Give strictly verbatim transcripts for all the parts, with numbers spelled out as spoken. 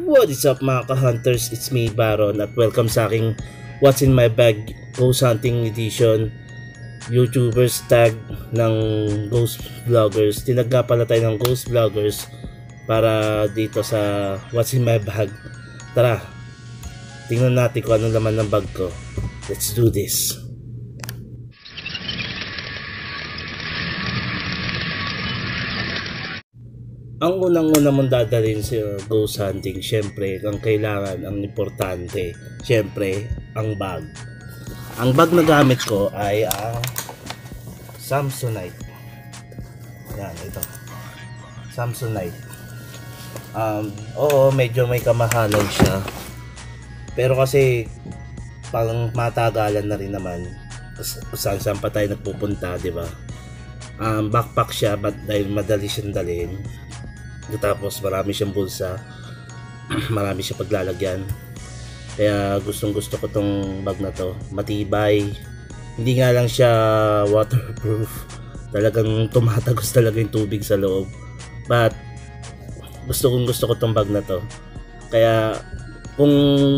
What is up mga ka-hunters? It's me, Baron, at welcome sa aking What's in My Bag Ghost Hunting Edition YouTubers tag ng Ghost Vloggers. Tinag nga pala tayo ng Ghost Vloggers para dito sa What's in My Bag. Tara, tingnan natin kung anong laman ng bag ko. Let's do this. Ang unang-una mong dadalhin sa ghost hunting, syempre, ang kailangan, ang importante, syempre, ang bag. Ang bag na gamit ko ay ang Samsonite. Yan, ito. Samsonite. Um, oo, medyo may kamahalan siya. Pero kasi, pang matagalan na rin naman. Saan saan pa tayo nagpupunta, di ba? Um, backpack siya, but dahil madali siyang dalhin. Tapos marami siyang bulsa, marami siya paglalagyan. Kaya gustong gusto ko tong bag na to. Matibay, hindi nga lang siya waterproof, talagang tumatagos talaga yung tubig sa loob. But gusto kong gusto ko tong bag na to. Kaya kung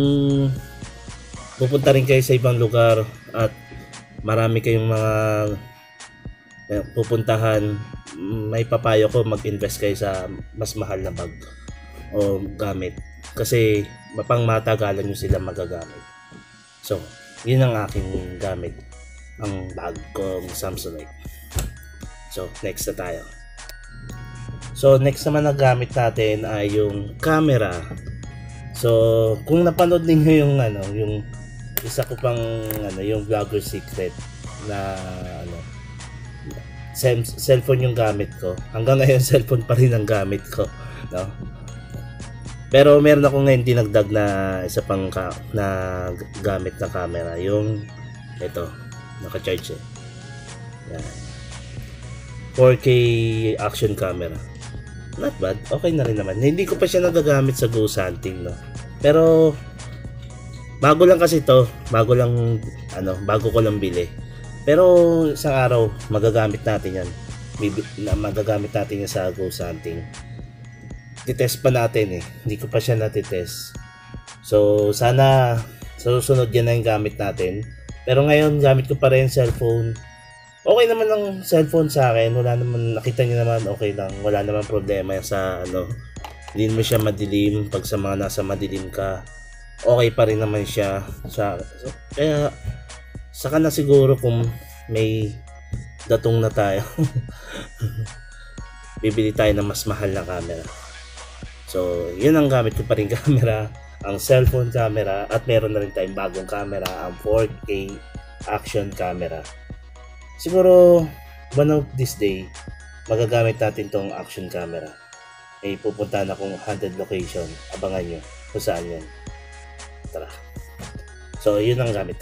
pupunta rin kayo sa ibang lugar at marami kayong mga pupuntahan, may papayo ko mag-invest kayo sa mas mahal na bag o gamit kasi mapang matagalan nyo sila magagamit. So yun ang aking gamit, ang bag kong Samsonite. So next na tayo. So next naman na gamit natin ay yung camera. So kung napanood niyo yung ano, yung isa ko pang ano, yung vlogger secret na ano, cellphone yung gamit ko. Hanggang ngayon cellphone pa rin ang gamit ko, no? Pero meron ako ngayon dinagdag na isa pang ka, na gamit na camera, yung ito, naka-charge eh. Yan. four K action camera. Not bad. Okay na rin naman. Hindi ko pa siya nagagamit sa ghost hunting, no? Pero bago lang kasi to, bago lang ano, bago ko lang bili. Pero isang araw magagamit natin yan. Magagamit natin yan sa ghost hunting. Titest pa natin eh. Hindi ko pa siya natitest. So sana sa susunod yan na yung gamit natin. Pero ngayon gamit ko pa rin cellphone. Okay naman ang cellphone sa akin. Wala naman, nakita niyo naman, okay lang. Wala naman problema sa ano. Hindi naman siya madilim. Pag sa mga nasa madilim ka, okay pa rin naman siya. Sa, so, kaya saka na siguro kung may datong na tayo bibili tayo ng mas mahal na camera. So yun ang gamit ko pa rin camera, ang cellphone camera, at meron na rin tayong bagong camera, ang four K action camera. Siguro one of this day magagamit natin tong action camera. May pupunta na akong haunted location, abangan nyo kung saan yun. Tara. So yun ang gamit ko.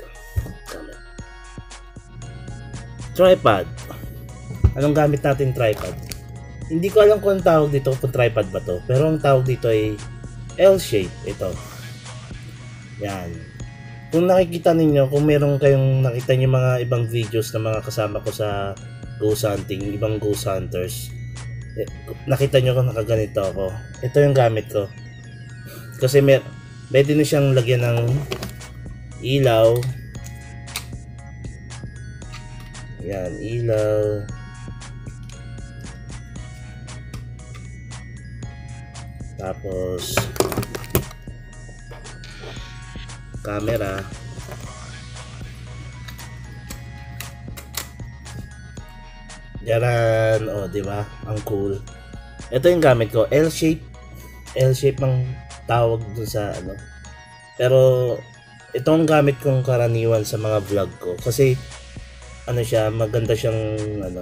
Tripod. Anong gamit natin tripod? Hindi ko alam kung ang tawag dito, kung tripod ba to. Pero ang tawag dito ay L-shape. Ito. Yan. Kung nakikita ninyo, kung meron kayong nakita nyo mga ibang videos na mga kasama ko sa ghost hunting, ibang ghost hunters, eh, nakita nyo kung nakaganito ako. Ito yung gamit ko. Kasi may, pwede na siyang lagyan ng ilaw. Yan, ilaw. Tapos camera. Yan, oh, di ba? Ang cool. Ito yung gamit ko, L-shape. L-shape ang tawag dun sa ano. Pero ito ang gamit kong karaniwan sa mga vlog ko kasi ano siya, maganda siyang ano,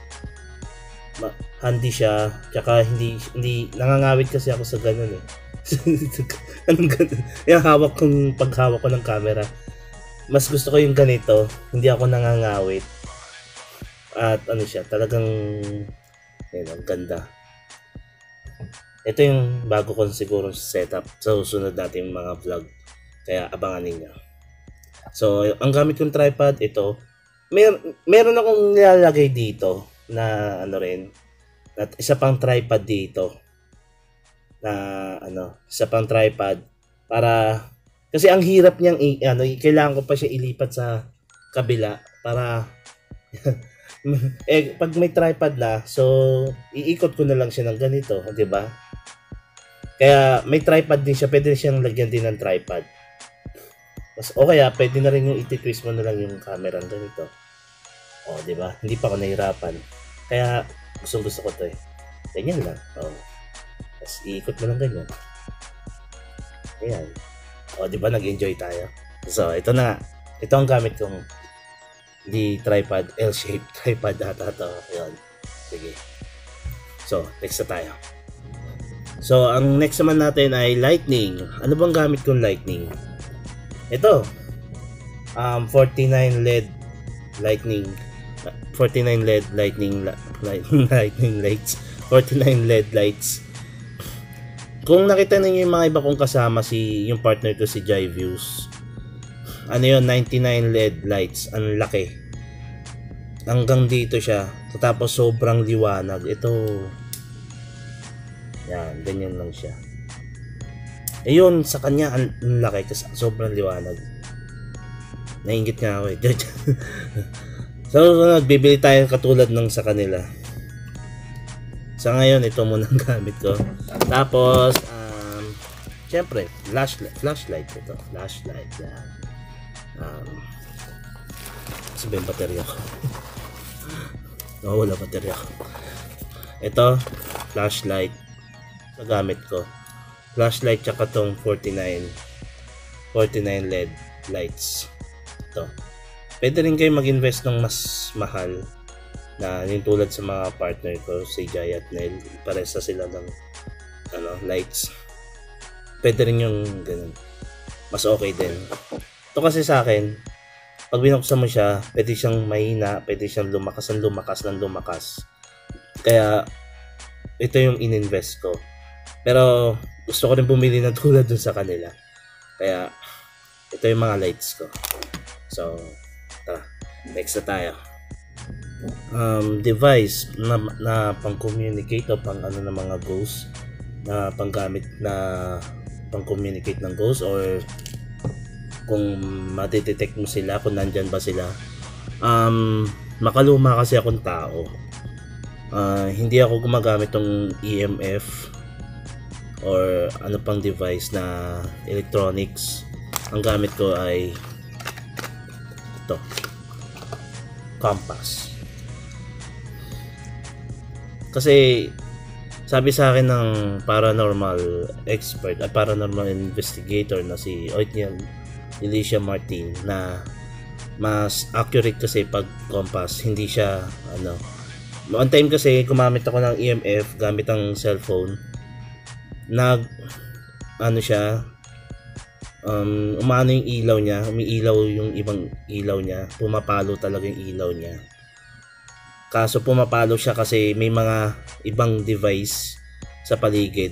handy siya, tsaka hindi hindi nangangawit kasi ako sa ganun eh. Anong ganun? Yung hawak kong paghawak ko ng camera, mas gusto ko yung ganito, hindi ako nangangawit. At ano siya, talagang ayun, ang ganda. Ito yung bago ko siguro setup sa susunod nating mga vlog, kaya abangan ninyo. So ang gamit kong tripod, ito. Mer meron akong nilalagay dito na ano rin, at isa pang tripod dito na ano, isa pang tripod para kasi ang hirap niyang i, ano, kailangan ko pa siya ilipat sa kabila para eh pag may tripod na, so iikot ko na lang siya ng ganito, 'di ba? Kaya may tripod din siya, pwede siyang lagyan din ng tripod. Mas o kaya pwede na rin yung i-twist mo na lang yung camera ng ganito. O, 'di ba? Hindi pa ako nahirapan. Kaya gustong gusto ko 'to eh. Ganyan lang. O. Tapos iikot mo lang ganyan. Ayan. O, 'di ba nag-enjoy tayo? So, ito na. Ito ang gamit kong di tripod, L-shaped tripod ata to. Ayan. Sige. So, next na tayo. So, ang next naman natin ay lightning. Ano bang gamit kong lightning? Ito. Um, forty-nine L E D lightning. forty-nine L E D lightning lightning lights. forty-nine L E D lights. Kung nakita niyo yung mga iba kong kasama, si yung partner ko si Jai Views. Ano yun, ninety-nine L E D lights. Ang laki. Hanggang dito siya. Tapos sobrang liwanag. Ito. Yan, ganyan lang siya. Ayun, sa kanya ang laki kasi sobrang liwanag. Nainggit nga ako eh. So, nagbibili tayo katulad ng sa kanila. Sa ngayon, ito muna ang gamit ko. Tapos, um, syempre, flashlight. Flashlight ito. Flashlight. Yan. Um, sabi yung baterya ko. Nawawala baterya ko. Ito, flashlight. Sa gamit ko. Flashlight tsaka tong forty-nine L E D lights. Ito. Pwede rin kayo mag-invest ng mas mahal na yung tulad sa mga partner ko, si Jai at Nel. Paresa sila ng ano, lights. Pwede rin yung ganun. Mas okay din. Ito kasi sa akin, pag binuksan mo siya, pwede siyang mahina, pwede siyang lumakas ng lumakas ng lumakas. Kaya, ito yung in-invest ko. Pero, gusto ko rin bumili ng tulad dun sa kanila. Kaya, ito yung mga lights ko. So, tara, next na tayo. Um, device na, na pang-communicate o pang ano ng mga ghost, na panggamit na pang-communicate ng ghost, or kung matidetect mo sila, kung nandyan ba sila. Um, makaluma kasi akong tao. Uh, hindi ako gumagamit ng E M F or ano pang device na electronics. Ang gamit ko ay ito, compass. Kasi sabi sa akin ng paranormal expert at paranormal investigator na si Oitniel Alicia Martin na mas accurate kasi pag compass, hindi siya ano. One time kasi gumamit ako ng E M F gamit ang cellphone. Nag ano siya, um, umano yung ilaw niya, umiilaw yung ibang ilaw niya, pumapalo talaga yung ilaw niya. Kaso pumapalo siya kasi may mga ibang device sa paligid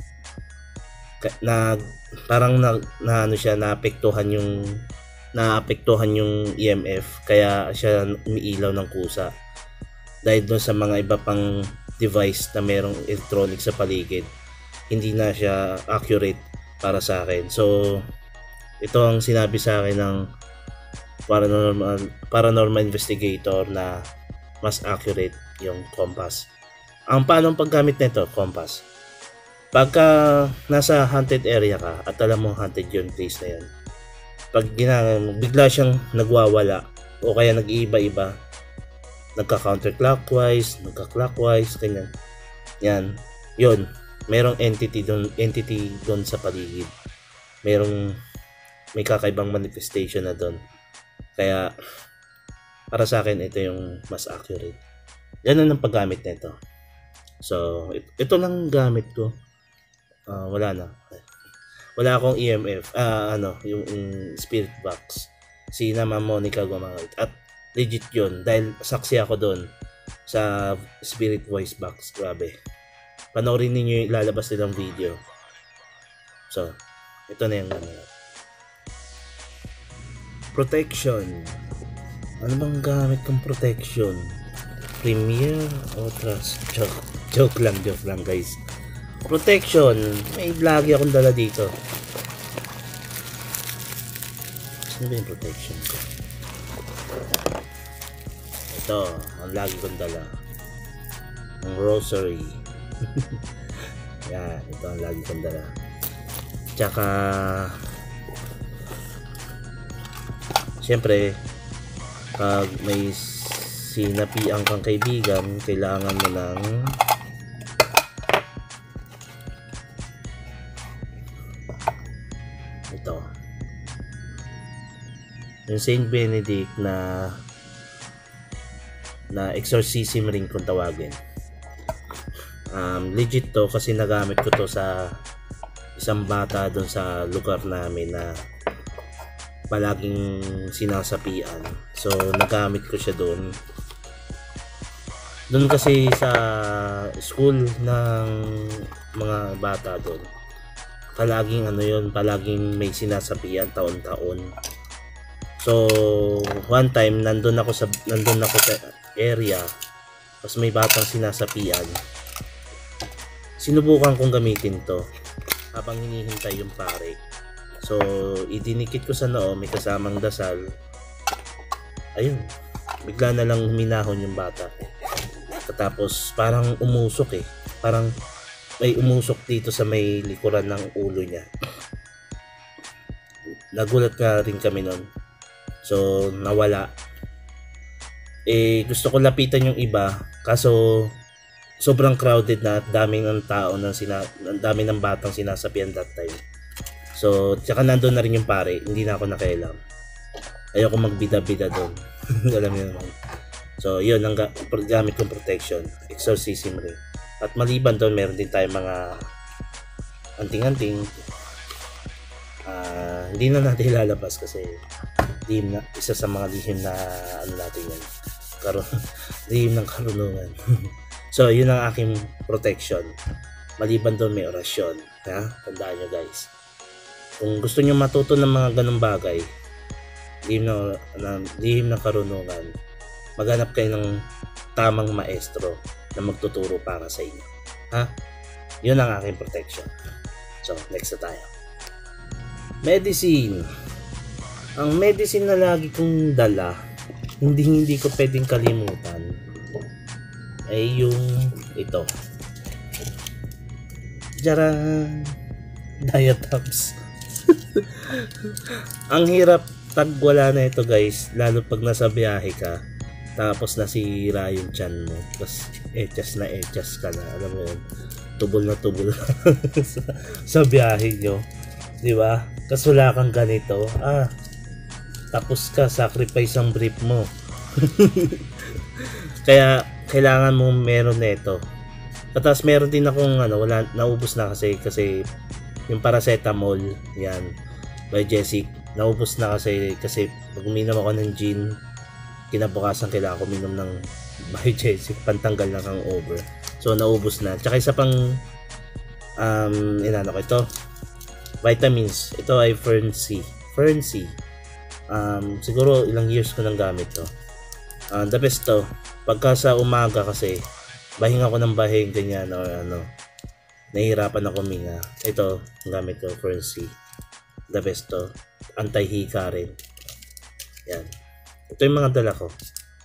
na parang na, na ano siya, naapektuhan yung naapektuhan yung E M F, kaya siya umiilaw ng kusa dahil doon sa mga iba pang device na merong electronic sa paligid. Hindi na siya accurate para sa akin. So, ito ang sinabi sa akin ng paranormal, paranormal investigator na mas accurate yung compass. Ang paanong paggamit nito, compass. Pagka nasa haunted area ka at alam mo haunted yung place na yun, pag ginagawa, bigla siyang nagwawala o kaya nag-iiba-iba, nagka-counterclockwise, nagka-clockwise, ganyan. Yan, yun. Merong entity doon, entity doon sa paligid. Merong may kakaibang manifestation na doon. Kaya para sa akin ito yung mas accurate. Ganun ang paggamit nito. So, ito lang gamit ko. Uh, wala na. Wala akong E M F, ah uh, ano, yung, yung spirit box. Si Ma'am Monica gumamit. At legit yun dahil saksi ako doon sa spirit voice box. Grabe. Panoorin niyo yung ilalabas nilang video. So, ito na yung ano. Protection. Ano bang gamit kong protection? Premiere o Trust? Joke, joke lang, joke lang guys. Protection. May lagi akong dala dito. Sino ba yung protection ko? Ito, ang lagi kong dala. Ang rosary. Yan, ito ang lagi kong dala. Tsaka siyempre, pag may sinapian kang kaibigan, kailangan mo ng ito, yung Saint Benedict na na exorcism ring kung tawagin. Um, legit to kasi nagamit ko to sa isang bata doon sa lugar namin na palaging sinasapian. So nagamit ko siya doon. Doon kasi sa school ng mga bata doon, palaging ano yun, palaging may sinasapian taon-taon. So one time nandun ako sa nandun ako sa area, tapos may batang sinasapian. Sinubukan kong gamitin to habang hinihintay yung pare. So idinikit ko sa noo, may kasamang dasal. Ayun, bigla na lang huminahon yung bata. Tapos parang umusok eh. Parang may umusok dito sa may likuran ng ulo niya. Nagulat nga rin kami nun. So nawala. Eh gusto ko lapitan yung iba, kaso sobrang crowded na at daming ng tao ng sina, dami ng batang sinasapian that time. So tsaka nandun na rin yung pare, hindi na ako nakailam. Ayoko magbida-bida doon. Alam niyo naman. So yun ang gamit kong protection, exorcism ring. At maliban doon, meron din tayong mga anting-anting. Uh, hindi na natin ilalabas kasi lihim na, isa sa mga lihim na ano natin yan, Karo, lihim ng karunungan. So yun ang aking protection. Maliban doon, may orasyon. Ha? Tandaan nyo guys, kung gusto nyo matuto ng mga ganung bagay, lihim ng, na, lihim ng karunungan, maghanap kayo ng tamang maestro na magtuturo para sa inyo. Ha? Yun ang aking protection. So, next na tayo. Medicine. Ang medicine na lagi kong dala, hindi hindi ko pwedeng kalimutan, ay yung ito. Jaran! Diatoms. Ang hirap pag wala na ito guys, lalo pag nasa biyahe ka, tapos nasira yung tiyan mo, tapos etchas na etchas ka na, alam mo yun, tubol na tubol sa, sa biyahe nyo, di ba? Kasi wala kang ganito, ah, tapos ka, sacrifice ang brief mo. Kaya kailangan mo meron nito. Tapos meron din akong ano, wala, naubos na kasi kasi yung paracetamol, yan, by Jessic, naubos na kasi kasi pag uminom ako ng gin, kinabukasan kailangan ko minom ng Biogesic pantanggal ng hangover. So naubos na. Tsaka isa pang um, inano ko ito, vitamins. Ito ay Fern C. Fern C. Um, siguro ilang years ko nang gamit to. Uh, the best to. Pagka sa umaga kasi, bahing ako ng bahing ganyan or ano, nahihirapan ako huminga. Ito, gamit ko, Fern C. The best to. Anti-hika rin. Yan. Ito yung mga dala ko.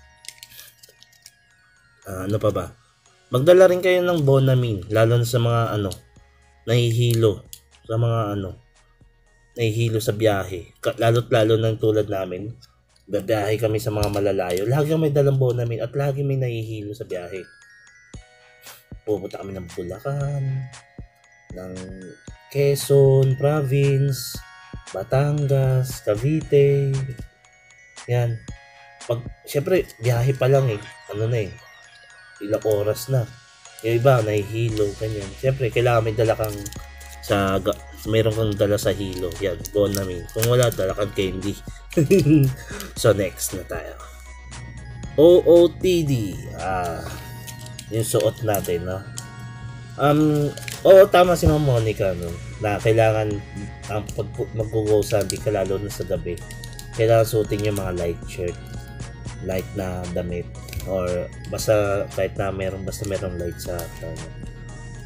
Uh, ano pa ba? Magdala rin kayo ng Bonamine, lalo na sa mga ano, nahihilo, sa mga ano, nahihilo sa biyahe. Lalo't lalo ng tulad namin, babiyahe kami sa mga malalayo. Lagi may dalang Bonamine at lagi may nahihilo sa biyahe. Pupunta kami ng Bulacan, ng Quezon Province, Batangas, Cavite. Yan. Pag, syempre, biyahe pa lang eh. Ano na eh. Ilang oras na. Yung iba, nahihilo, ganyan. Syempre, kailangan may dala kang sa, mayroon kang dala sa hilo. Yan, Bonamine. Kung wala, dala kang candy. So, next na tayo. O O T D. Ah, yung suot natin, no? Um, oo, tama si Ma'am Monica, no? Na kailangan, ang pag mag-go sa hindi ka lalo na sa gabi, kailangan suotin yung mga light shirt, light na damit, or basta kahit na meron, basta merong light sa uh,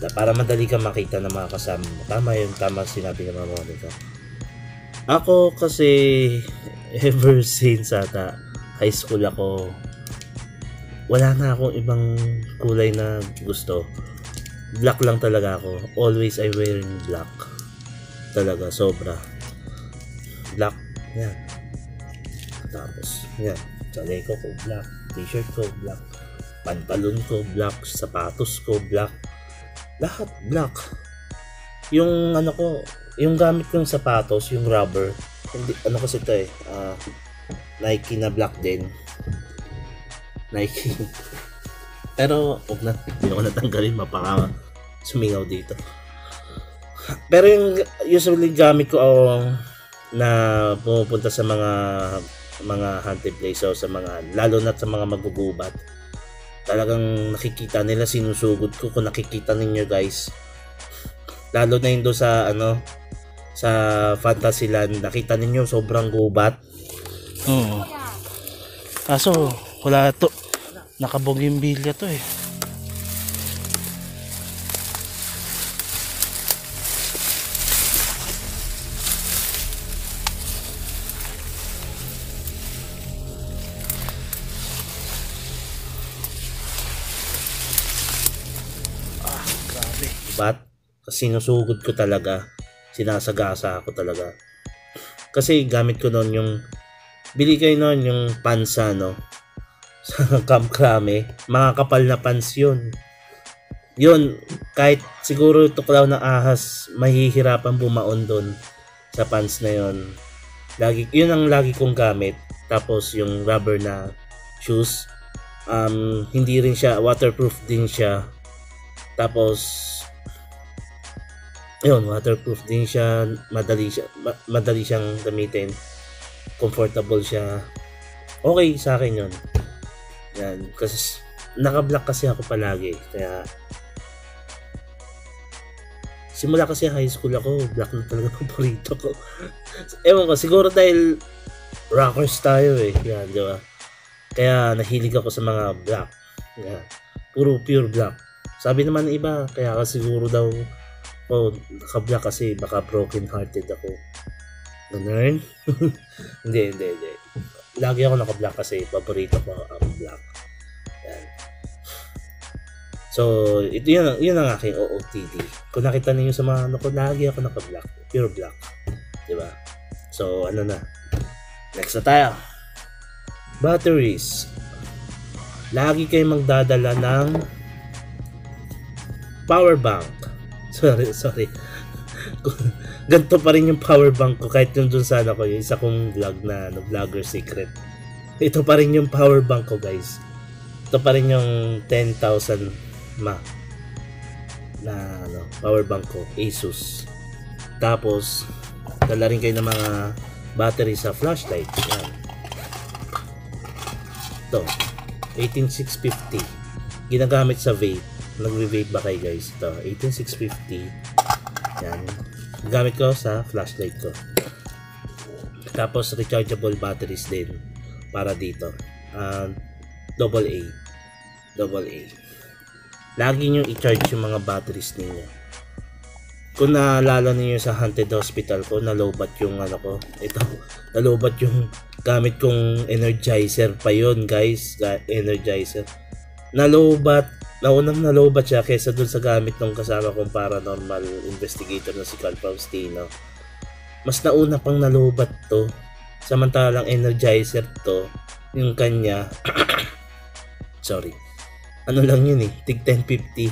para madali ka makita ng mga kasama mo. Tama yun, tama sinabi ng mga Monica. Ako kasi ever since ata high school ako, wala na akong ibang kulay na gusto. Black lang talaga ako. Always I wearing black. Talaga, sobra. Black, yan. Tapos, yan. Chaleco ko, black. T-shirt ko, black. Pantalon ko, black. Sapatos ko, black. Lahat, black. Yung ano ko, yung gamit kong sapatos, yung rubber, hindi, ano kasi ito eh, uh, Nike na black din. Nike. Pero, huwag na, hindi ako natanggalin, mapaka sumingaw dito. Pero yung usually gamit ko oh, na pumupunta sa mga mga hunting place o sa mga, lalo na sa mga magugubat, talagang nakikita nila, sinusugod ko. Kung nakikita ninyo guys, lalo na yun doon sa ano, sa Fantasyland, nakita ninyo sobrang gubat. Oo. Kaso wala to, nakabogimbilya to eh. Bat, kasi sinusugod ko talaga, sinasagasa ako talaga. Kasi gamit ko noon yung, bili kayo noon yung pansa no, sa Camp Crame, mga kapal na pants yun. Yun, kahit siguro tuklaw ng ahas, mahihirapan bumaon doon sa pants na yun. Lagi, yun ang lagi kong gamit. Tapos yung rubber na shoes, um, hindi rin siya, waterproof din siya. Tapos yun, waterproof din siya, madali siya, ma madali siyang gamitin, comfortable siya. Okay sa akin yun. Yan, kasi naka-black kasi ako palagi, kaya simula kasi high school ako, black na talaga paborito ko. Ewan ko, siguro dahil rockers tayo eh, yan, di ba? Kaya nahilig ako sa mga black. Yan, puro pure black. Sabi naman ng iba, kaya ka siguro daw, oh, naka-black kasi baka broken hearted ako. Ganun? Hindi, hindi, hindi. Lagi ako naka-black kasi paborito ko ang black. Yan. So, ito yun, yun ang aking O O T D. Kung nakita niyo sa mga ano ko, lagi ako naka-black. Pure black. Diba? So, ano na. Next na tayo. Batteries. Lagi kayong magdadala ng power bank. Sorry, sorry. Ganito pa rin yung power bank ko kahit yung dun sana ko, yung isa kong vlog na ano, vlogger secret. Ito pa rin yung power bank ko guys. Ito pa rin yung ten thousand mAh na ano, power bank ko, Asus. Tapos dala rin kayo ng mga battery sa flashlight. Yan. Ito, eighteen six fifty. Ginagamit sa vape. Nagve-vape ba kayo guys? Ito, eighteen six fifty. Yan. Gamit ko sa flashlight ko. Tapos rechargeable batteries din para dito. Uh, double A. Double A. Lagi nyo i-charge yung mga batteries ninyo. Kung naalala niyo sa haunted hospital ko, nalobat yung ano ko. Ito, nalobat yung gamit kong energizer pa yon guys. Energizer. Nalobat. Naunang nalobat siya kaysa dun sa gamit ng kasama kong paranormal investigator na si Carl Faustino. Mas nauna pang nalobat to. Samantalang energizer to, yung kanya. Sorry. Ano lang yun eh, tig ten fifty.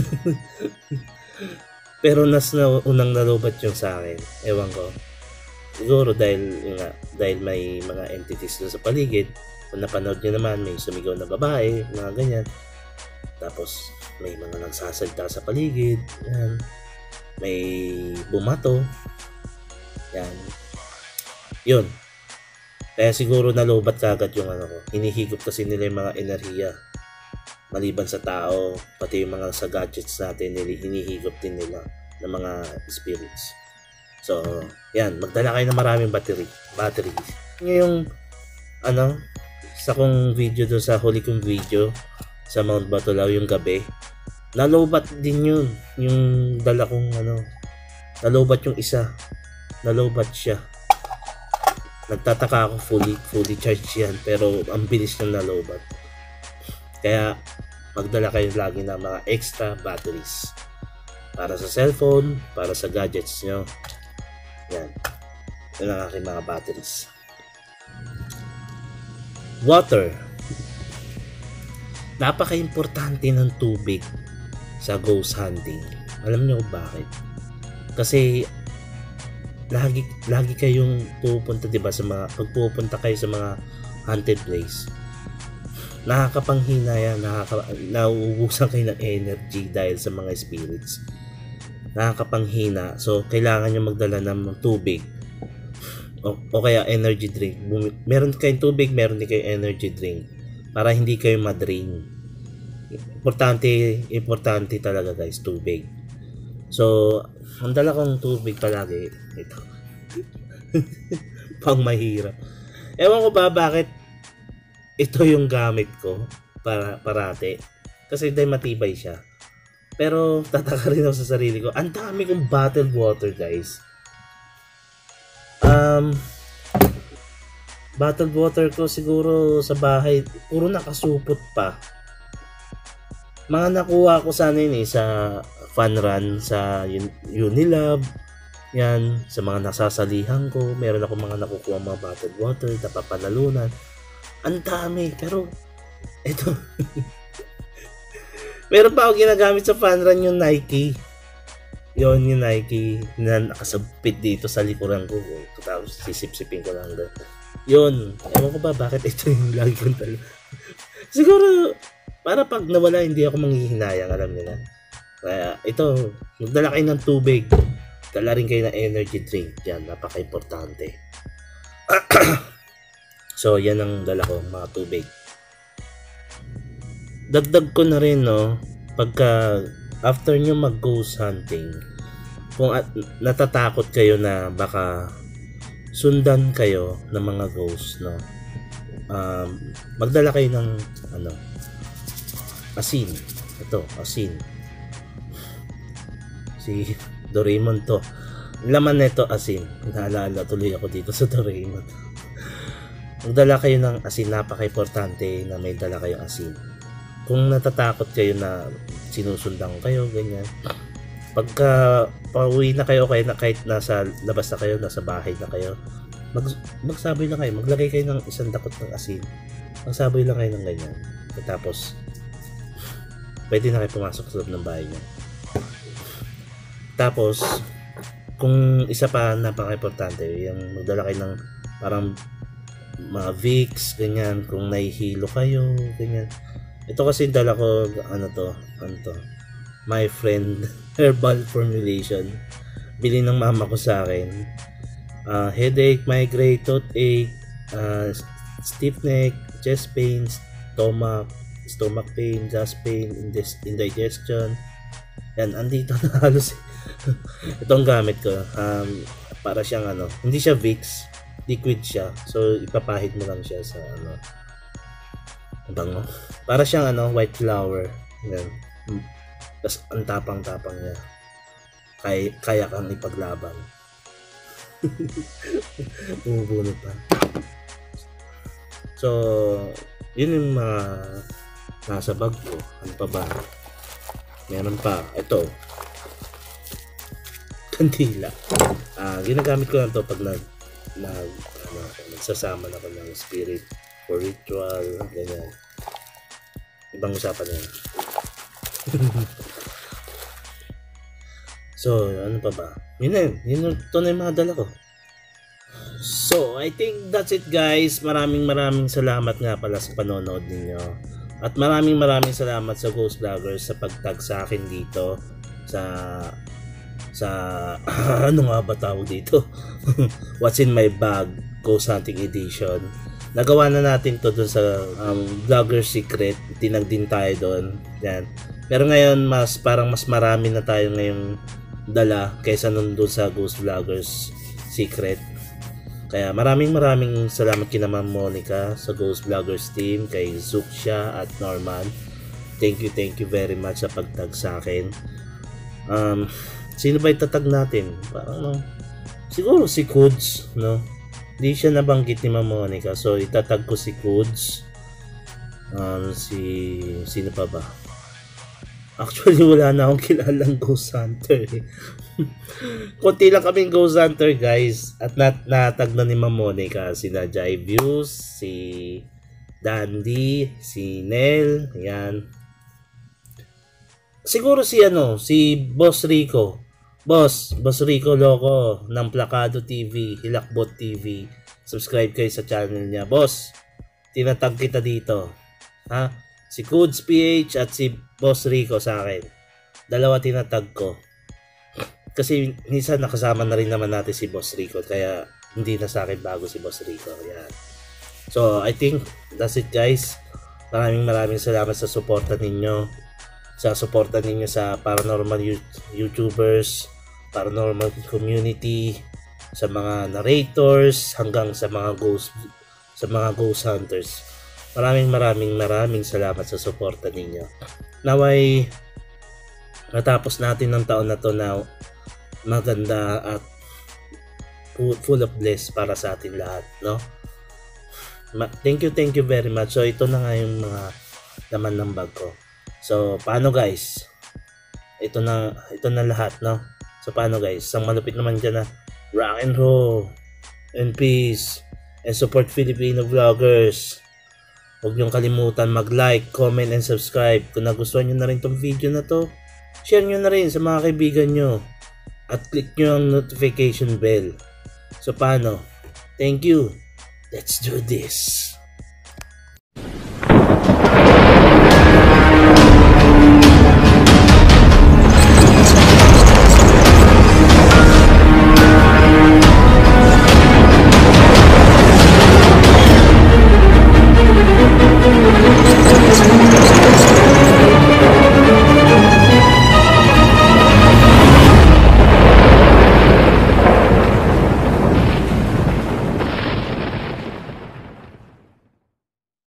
Pero nas na unang nalobat yung sa akin. Ewan ko. Siguro dahil, yun nga, dahil may mga entities doon sa paligid. Kung napanood nyo naman, may sumigaw na babae, mga ganyan. Tapos may mga nagsasalita sa paligid. Yan. May bumato. Yan. Yun. Kaya siguro nalobat kagad yung ano ko. Hinihigop kasi nila yung mga enerhiya. Maliban sa tao, pati yung mga sa gadgets natin, hinihigop din nila ng mga spirits. So, yan. Magdala kayo ng maraming battery. Battery. Yung ano, sa kong video doon sa huli kong video sa Mount Batulaw yung gabi, Nalobat din yun. Yung dala kong ano. Nalobat yung isa. Nalobat siya. Nagtataka ako fully, fully charged yan. Pero ang bilis ng nalobat. Kaya magdala kayo lagi ng mga extra batteries. Para sa cellphone, para sa gadgets nyo. Yan. Yan ang aking mga batteries. Water. Napaka-importante ng tubig sa ghost hunting. Alam niyo bakit? Kasi lagi lagi kayong pupunta, 'di ba, sa mga pagpupunta kayo sa mga haunted place. Nakakapanghina yan, nakaka nauubusan kayo ng energy dahil sa mga spirits. Nakakapanghina. So kailangan niyo magdala ng tubig. O, o kaya energy drink. Meron kayong tubig, meron din kayong energy drink para hindi kayo ma-drain. Importante, importante talaga guys, tubig. So, ang dala kong tubig palagi, ito. Pang mahirap. Ewan ko ba bakit ito yung gamit ko para parate. Kasi dahil matibay siya. Pero tataka rin ako sa sarili ko. Ang dami kong bottled water guys. Um, bottled water ko siguro sa bahay, puro nakasupot pa. Mga nakuha ko sana yun eh, sa fun run, sa Unilab, yan, sa mga nasasalihan ko. Meron ako mga nakukuha mga bottled water, napapanalunan. Ang dami, pero eto. Meron pa ako ginagamit sa fun run, yung Nike. Yon yung Nike na nakasabit dito sa likuran ko. Tapos sisip-sipin ko lang doon. Yun. Ewan ko ba bakit ito yung lagi kong talo. Siguro, para pag nawala, hindi ako manghihinayang. Alam nila. Kaya ito, magdala kayo ng tubig. Dala rin kayo ng energy drink. Yan, napaka-importante. So, yan ang dala ko, mga tubig. Dagdag ko na rin, no, pagka after nyo mag ghost hunting, kung at, natatakot kayo na baka sundan kayo ng mga ghost, no, um, magdala kayo ng ano, asin. Ito, asin. Si Doraemon to. Laman nito asin. Naalala tuloy ako dito sa Doraemon. Magdala kayo ng asin, napaka-importante na may dala kayong asin. Kung natatakot kayo na sinusundan kayo, ganyan. Pagka pauwi na kayo, kayo na, kahit nasa labas na kayo, nasa bahay na kayo, mag, magsaboy lang kayo, maglagay kayo ng isang dakot ng asin. Magsaboy lang kayo ng ganyan. Tapos, pwede na kayo pumasok sa loob ng bahay niyo. Tapos, kung isa pa napaka-importante, yung magdala kayo ng parang mga Vicks, ganyan, kung nahihilo kayo, ganyan. Ito kasi dala ko, ano to, ano to, My Friend Herbal Formulation. Bili ng mama ko sa akin. Uh, headache, migraine, toothache, uh, stiff neck, chest pain, stomach, stomach pain, gas pain, indigestion. Yan, andito na halos. Itong gamit ko. Um, para siyang ano, hindi siya Vicks, liquid siya. So, ipapahid mo lang siya sa ano, bango. Para siyang ano, white flower. Yan. Tapos ang tapang-tapang niya. Kaya, kaya kang ipaglaban. Umubunod pa. So, yun yung mga nasa bag ko. Ano pa ba? Meron pa. Ito. Kandila. Ah, ginagamit ko lang to pag nag, nag ano, nagsasama na ako ng spirit for ritual, ganyan. Ibang usapan na yan. So, ano pa ba? Yun na yun. Yun, ito na yung mga dala ko. So, I think that's it guys. Maraming maraming salamat nga pala sa panonood ninyo. At maraming maraming salamat sa Ghost Vloggers sa pagtag sa akin dito. Sa... Sa... ano nga ba tawag dito? What's in my bag? Ghost Hunting Edition. Nagawa na natin to dun sa um, Vlogger Secret. Tinag din tayo doon. Yan. Pero ngayon, mas parang mas marami na tayo ngayong dala kaysa nun dun sa Ghost Vloggers Secret. Kaya maraming maraming salamat kina Ma'am Monica sa Ghost Vloggers team, kay Zuxia at Norman. thank you, thank you very much sa pagtag sa akin. Um, sino ba itatag natin? Parang, no? Siguro si Kuds, no? Hindi siya nabanggit ni Ma'am Monica. So, itatag ko si Kuds. Um, si... Sino pa ba? Actually, wala na akong kilalang Ghost Hunter. Kunti lang kaming Ghost Hunter, guys. At nat natag na ni Ma'am Monica. Sina Jai Views, si Dandy, si Nel. Yan. Siguro si ano, si Boss Rico. Boss, Boss Rico Loco ng Plakado T V, Hilakbot T V. Subscribe kayo sa channel niya. Boss, tinatag kita dito. Ha? Si Kuds P H at si Boss Rico sa akin. Dalawa tinatag ko. Kasi minsan nakasama na rin naman natin si Boss Rico. Kaya hindi na sa akin bago si Boss Rico. Yan. So, I think that's it, guys. Maraming maraming salamat sa suporta ninyo. Sa suporta ninyo sa paranormal YouTubers, paranormal community, sa mga narrators, hanggang sa mga ghost sa mga ghost hunters. Maraming maraming maraming salamat sa suporta ninyo. Naway natapos natin ng taon na to na maganda at full of bliss para sa atin lahat, no? Thank you, thank you very much. So ito na nga yung mga laman ng bag ko. So paano, guys? Ito na ito na lahat, no? So paano, guys? Ang malupit naman dyan na rock and roll and peace and support Filipino vloggers. Huwag niyong kalimutan mag-like, comment, and subscribe. Kung nagustuhan nyo na rin tong video na to, share nyo na rin sa mga kaibigan nyo. At click nyo ang notification bell. So paano? Thank you. Let's do this.